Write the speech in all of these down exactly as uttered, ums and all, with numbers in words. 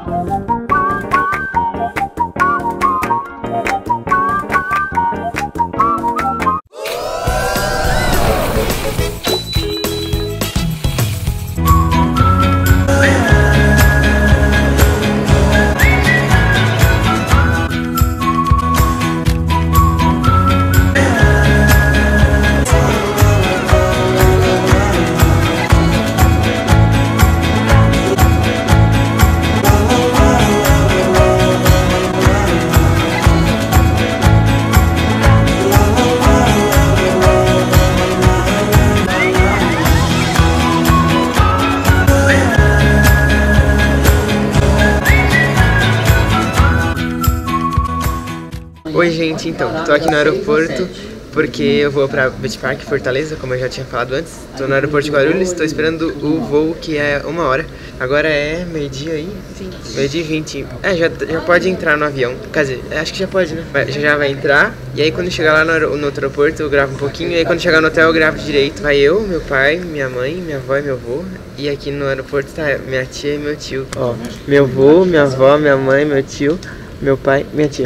Oi gente, então, tô aqui no aeroporto porque eu vou pra Beach Park, Fortaleza, como eu já tinha falado antes. Tô no aeroporto de Guarulhos, tô esperando o voo que é uma hora. Agora é meio-dia aí? meio-dia e vinte. É, já, já pode entrar no avião. Quer dizer, acho que já pode, né? Já, já vai entrar. E aí quando chegar lá no, no outro aeroporto eu gravo um pouquinho. E aí quando chegar no hotel eu gravo direito. Vai eu, meu pai, minha mãe, minha avó e meu avô. E aqui no aeroporto tá minha tia e meu tio. Ó, meu avô, minha avó, minha mãe, meu tio, meu pai, minha tia.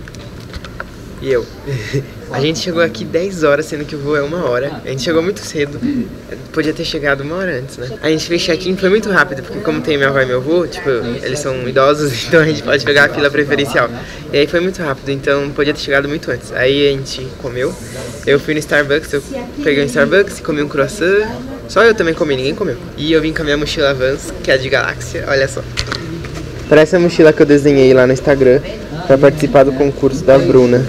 E eu. A gente chegou aqui dez horas, sendo que o voo é uma hora. A gente chegou muito cedo. Podia ter chegado uma hora antes, né? A gente fez check-in, foi muito rápido, porque como tem minha avó e meu avô, tipo, eles são idosos, então a gente pode pegar a fila preferencial. E aí foi muito rápido, então podia ter chegado muito antes. Aí a gente comeu. Eu fui no Starbucks, eu peguei um Starbucks, comi um croissant. Só eu também comi, ninguém comeu. E eu vim com a minha mochila Vans, que é de galáxia, olha só. Parece a mochila que eu desenhei lá no Instagram pra participar do concurso da Bruna.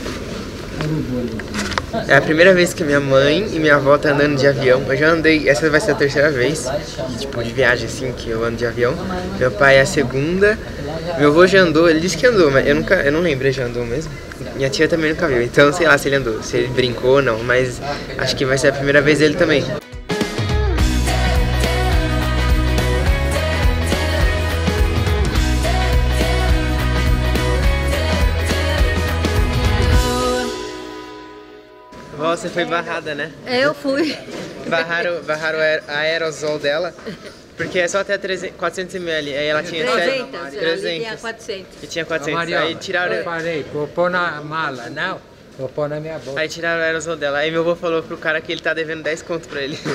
É a primeira vez que minha mãe e minha avó tá andando de avião. Eu já andei, essa vai ser a terceira vez, tipo, de viagem assim, que eu ando de avião. Meu pai é a segunda. Meu avô já andou, ele disse que andou, mas eu nunca, eu não lembro, ele já andou mesmo. Minha tia também nunca viu, então sei lá se ele andou, se ele brincou ou não, mas acho que vai ser a primeira vez dele também. Você foi barrada, né? Eu fui. Barraram, barraram a aerosol dela, porque é só até quatrocentos mililitros, aí ela tinha trezentos, trezentos. ali tinha quatrocentos. E tinha quatrocentos, Mariana, aí tiraram... Eu falei, vou pôr na mala, não, vou pôr na minha boca. Aí tiraram o aerosol dela, aí meu avô falou pro cara que ele tá devendo dez conto pra ele.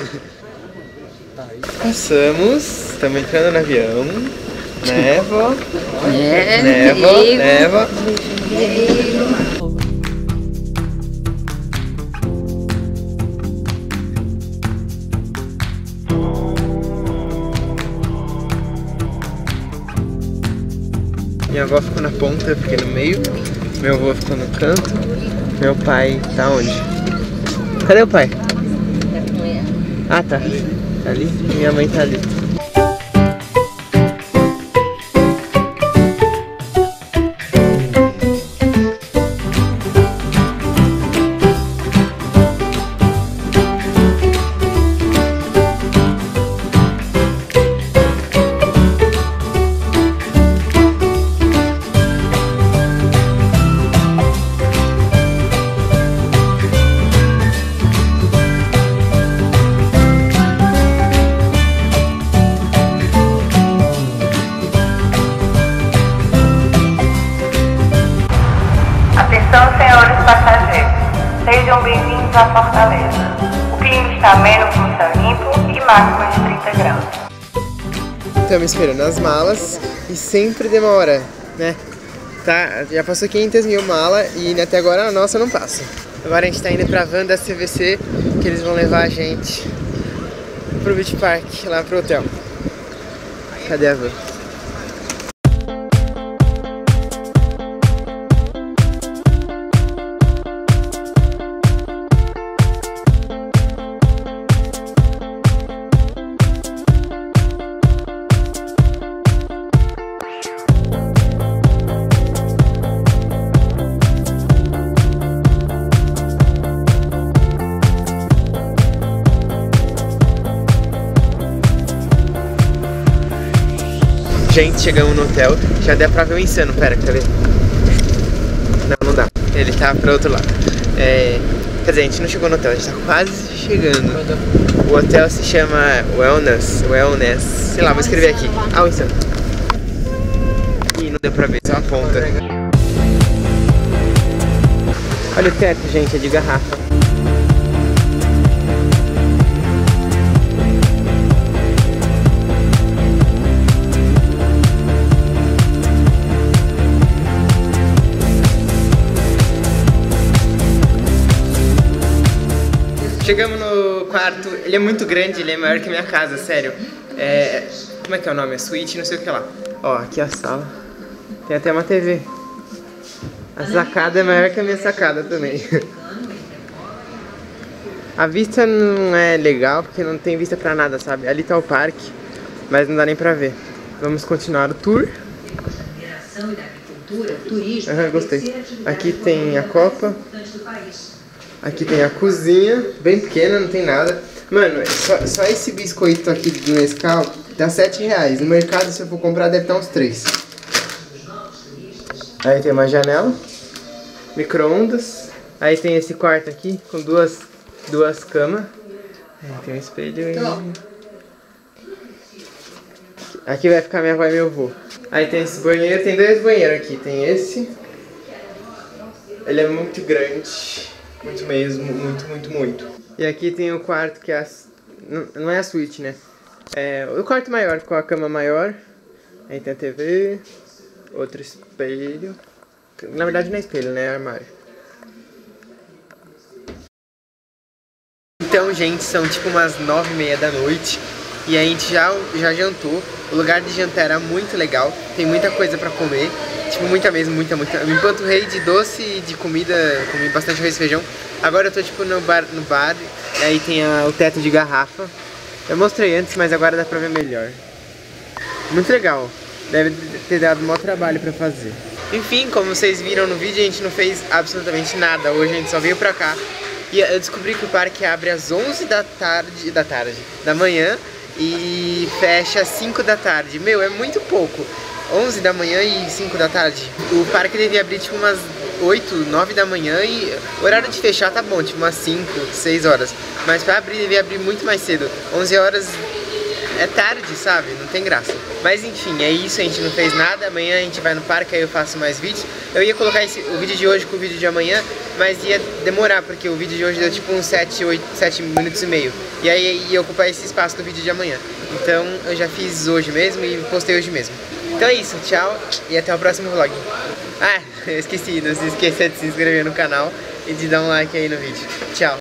Passamos, estamos entrando no avião, né, vó? É, né, vó? Né, vó? Minha avó ficou na ponta, eu fiquei no meio. Meu avô ficou no canto. Meu pai tá onde? Cadê o pai? Ah, tá. Tá ali. Minha mãe tá ali. Atenção, senhores passageiros, sejam bem-vindos à Fortaleza. O clima está ameno com céu limpo e máxima de trinta graus. Estamos esperando as malas e sempre demora, né? Tá, já passou quinhentas mil malas e até agora a nossa não passa. Agora a gente tá indo pra van da C V C, que eles vão levar a gente pro Beach Park, lá pro hotel. Cadê a van? Gente, chegamos no hotel, já deu pra ver o Insano, pera, quer ver? Não, não dá, ele tá pro outro lado. É, quer dizer, a gente não chegou no hotel, a gente tá quase chegando. O hotel se chama Wellness, Wellness, sei lá, vou escrever aqui. Ah, o Insano. e não deu pra ver, só a ponta. Olha o teto, gente, é de garrafa. Chegamos no quarto, ele é muito grande, ele é maior que a minha casa, sério. É, como é que é o nome? É suíte, não sei o que lá. Ó, aqui é a sala. Tem até uma T V. A sacada é maior que a minha sacada também. A vista não é legal porque não tem vista pra nada, sabe? Ali tá o parque, mas não dá nem pra ver. Vamos continuar o tour. Aham, gostei. Aqui tem a copa. Aqui tem a cozinha, bem pequena, não tem nada. Mano, só, só esse biscoito aqui do Nescau dá sete reais. No mercado, se eu for comprar, deve estar uns três. Aí tem uma janela, micro-ondas. Aí tem esse quarto aqui com duas, duas camas. Aí tem um espelho aí. Aqui vai ficar minha avó e meu avô. Aí tem esse banheiro, tem dois banheiros aqui. Tem esse. Ele é muito grande. Muito mesmo, muito, muito, muito. E aqui tem o quarto que é a... Não, não é a suíte, né? É o quarto maior, com a cama maior. Aí tem a T V. Outro espelho. Na verdade não é espelho, né? É armário. Então, gente, são tipo umas nove e meia da noite. E a gente já, já jantou. O lugar de jantar era muito legal. Tem muita coisa pra comer. Tipo, muita mesmo, muita, muita. Eu me empanturrei de doce e de comida. Comi bastante arroz e feijão. Agora eu tô tipo no bar, no bar. E aí tem a, o teto de garrafa. Eu mostrei antes, mas agora dá pra ver melhor. Muito legal. Deve ter dado um maior trabalho pra fazer. Enfim, como vocês viram no vídeo, a gente não fez absolutamente nada. Hoje a gente só veio pra cá. E eu descobri que o parque abre às onze da tarde, da tarde, da manhã e fecha às cinco da tarde. Meu, é muito pouco. onze da manhã e cinco da tarde. O parque devia abrir tipo umas oito, nove da manhã e o horário de fechar tá bom, tipo umas cinco, seis horas. Mas pra abrir, devia abrir muito mais cedo. onze horas é tarde, sabe? Não tem graça. Mas enfim, é isso, a gente não fez nada. Amanhã a gente vai no parque, aí eu faço mais vídeos. Eu ia colocar esse, o vídeo de hoje com o vídeo de amanhã, mas ia demorar, porque o vídeo de hoje deu tipo uns sete, oito, sete minutos e meio. E aí ia ocupar esse espaço do vídeo de amanhã. Então eu já fiz hoje mesmo e postei hoje mesmo. Então é isso, tchau e até o próximo vlog. Ah, eu esqueci, não se esqueça de se inscrever no canal e de dar um like aí no vídeo. Tchau.